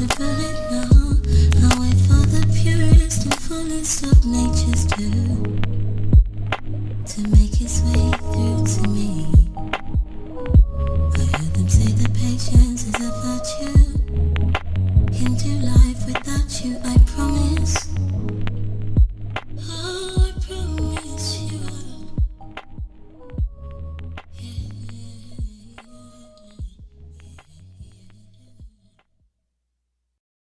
to feel it now. I wait for the purest and fullest of natures to make its way through to me.